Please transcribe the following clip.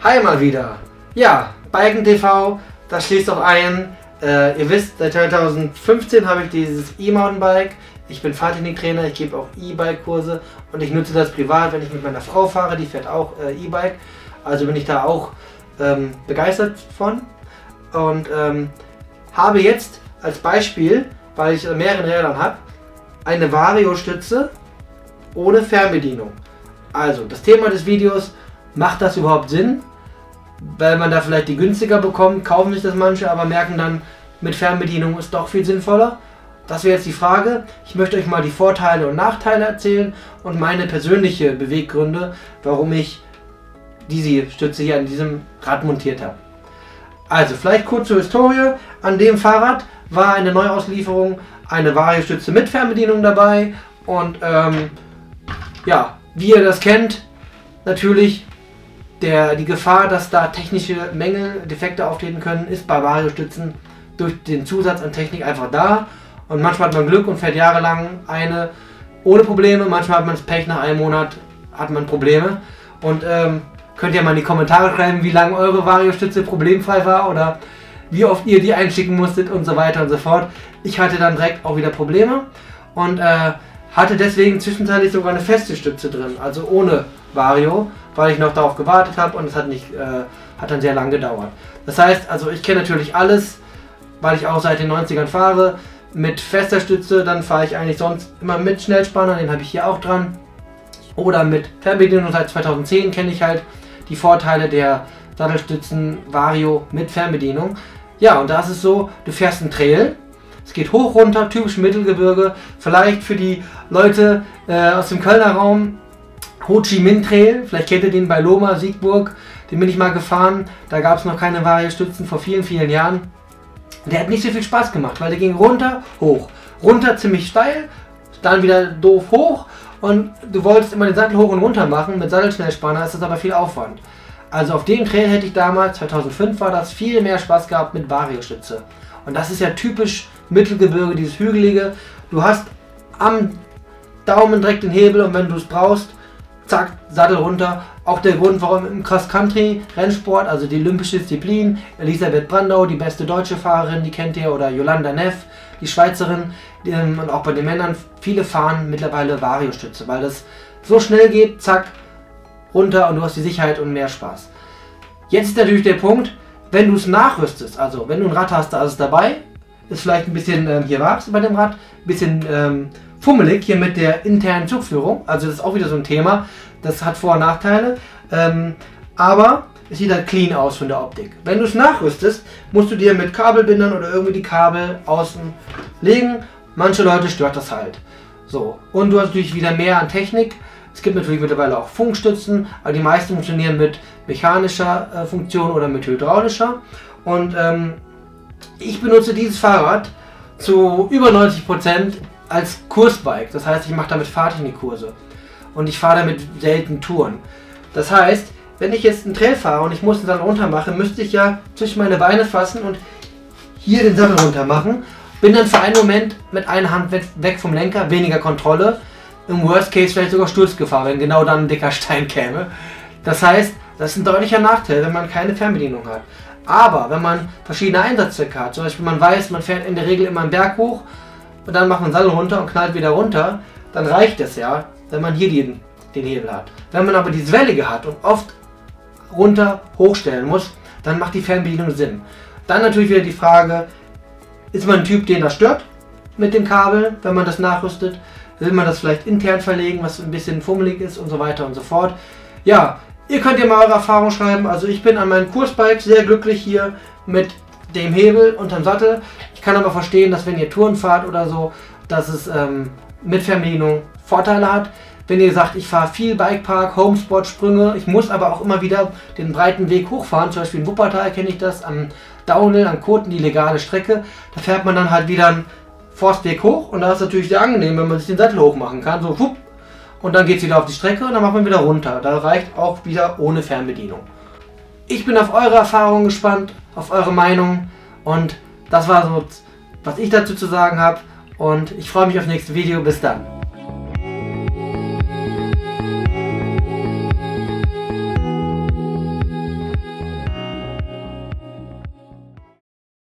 Hi mal wieder. Ja, Biken TV, das schließt auch ein. Ihr wisst, seit 2015 habe ich dieses E-Mountainbike. Ich bin Fahrtechniktrainer, ich gebe auch E-Bike-Kurse und ich nutze das privat, wenn ich mit meiner Frau fahre, die fährt auch E-Bike. Also bin ich da auch begeistert von und habe jetzt als Beispiel, weil ich mehrere Rädern habe, eine Vario-Stütze ohne Fernbedienung. Also das Thema des Videos, macht das überhaupt Sinn? Weil man da vielleicht die günstiger bekommt, kaufen sich das manche, aber merken dann, mit Fernbedienung ist doch viel sinnvoller. Das wäre jetzt die Frage. Ich möchte euch mal die Vorteile und Nachteile erzählen und meine persönliche Beweggründe, warum ich diese Stütze hier an diesem Rad montiert habe. Also vielleicht kurz zur Historie. An dem Fahrrad war eine Neuauslieferung, eine Vario-Stütze mit Fernbedienung dabei und ja, wie ihr das kennt, natürlich die Gefahr, dass da technische Mängel, Defekte auftreten können, ist bei Vario-Stützen durch den Zusatz an Technik einfach da. Und manchmal hat man Glück und fährt jahrelang eine ohne Probleme. Manchmal hat man das Pech, nach einem Monat hat man Probleme. Und könnt ihr mal in die Kommentare schreiben, wie lange eure Vario-Stütze problemfrei war oder wie oft ihr die einschicken musstet und so weiter und so fort. Ich hatte dann direkt auch wieder Probleme und hatte deswegen zwischenzeitlich sogar eine feste Stütze drin, also ohne Vario, weil ich noch darauf gewartet habe und es hat dann sehr lang gedauert. Das heißt, also ich kenne natürlich alles, weil ich auch seit den 90ern fahre, mit fester Stütze, dann fahre ich eigentlich sonst immer mit Schnellspanner, den habe ich hier auch dran. Oder mit Fernbedienung, seit 2010 kenne ich halt die Vorteile der Sattelstützen Vario mit Fernbedienung. Ja, und da ist es so, du fährst einen Trail. Es geht hoch, runter, typisch Mittelgebirge. Vielleicht für die Leute aus dem Kölner Raum Ho Chi Minh Trail. Vielleicht kennt ihr den bei Lohmar, Siegburg. Den bin ich mal gefahren. Da gab es noch keine Vario-Stützen vor vielen, vielen Jahren. Der hat nicht so viel Spaß gemacht, weil der ging runter, hoch. Runter ziemlich steil, dann wieder doof hoch. Und du wolltest immer den Sattel hoch und runter machen. Mit Sattelschnellspanner ist das aber viel Aufwand. Also auf dem Trail hätte ich damals, 2005 war das, viel mehr Spaß gehabt mit Vario-Stütze. Und das ist ja typisch Mittelgebirge, dieses Hügelige. Du hast am Daumen direkt den Hebel und wenn du es brauchst, zack, Sattel runter. Auch der Grund, warum im Cross-Country-Rennsport, also die olympische Disziplin, Elisabeth Brandau, die beste deutsche Fahrerin, die kennt ihr, oder Jolanda Neff, die Schweizerin, und auch bei den Männern, viele fahren mittlerweile Vario-Stütze, weil das so schnell geht, zack, runter und du hast die Sicherheit und mehr Spaß. Jetzt ist natürlich der Punkt, wenn du es nachrüstest, also wenn du ein Rad hast, da ist es dabei, ist vielleicht ein bisschen, hier war es bei dem Rad, ein bisschen fummelig hier mit der internen Zugführung, also das ist auch wieder so ein Thema, das hat Vor- und Nachteile, aber es sieht halt clean aus von der Optik. Wenn du es nachrüstest, musst du dir mit Kabelbindern oder irgendwie die Kabel außen legen, manche Leute stört das halt. So, und du hast natürlich wieder mehr an Technik. Es gibt natürlich mittlerweile auch Funkstützen, aber die meisten funktionieren mit mechanischer Funktion oder mit hydraulischer. Und ich benutze dieses Fahrrad zu über 90% als Kursbike. Das heißt, ich mache damit Fahrtechnikkurse. Und ich fahre damit selten Touren. Das heißt, wenn ich jetzt einen Trail fahre und ich muss den Sattel runter machen, müsste ich ja zwischen meine Beine fassen und hier den Sattel runter machen. Bin dann für einen Moment mit einer Hand weg vom Lenker, weniger Kontrolle. Im Worst Case vielleicht sogar Sturzgefahr, wenn genau dann ein dicker Stein käme. Das heißt, das ist ein deutlicher Nachteil, wenn man keine Fernbedienung hat. Aber wenn man verschiedene Einsatzzwecke hat, zum Beispiel man weiß, man fährt in der Regel immer einen Berg hoch und dann macht man den Sattel runter und knallt wieder runter, dann reicht es ja, wenn man hier den Hebel hat. Wenn man aber dieses Wellige hat und oft runter hochstellen muss, dann macht die Fernbedienung Sinn. Dann natürlich wieder die Frage, ist man ein Typ, den das stört mit dem Kabel, wenn man das nachrüstet? Will man das vielleicht intern verlegen, was ein bisschen fummelig ist und so weiter und so fort. Ja, ihr könnt ja mal eure Erfahrung schreiben. Also ich bin an meinem Kursbike sehr glücklich hier mit dem Hebel unterm Sattel. Ich kann aber verstehen, dass wenn ihr Touren fahrt oder so, dass es mit Fernbedienung Vorteile hat. Wenn ihr sagt, ich fahre viel Bikepark, Homesport, Sprünge, ich muss aber auch immer wieder den breiten Weg hochfahren, zum Beispiel in Wuppertal kenne ich das, am Downhill, am Koten, die legale Strecke, da fährt man dann halt wieder einen Forstweg hoch und da ist natürlich sehr angenehm, wenn man sich den Sattel hoch machen kann, so wupp, und dann geht es wieder auf die Strecke und dann macht man wieder runter. Da reicht auch wieder ohne Fernbedienung. Ich bin auf eure Erfahrungen gespannt, auf eure Meinung und das war so, was ich dazu zu sagen habe und ich freue mich aufs nächste Video. Bis dann.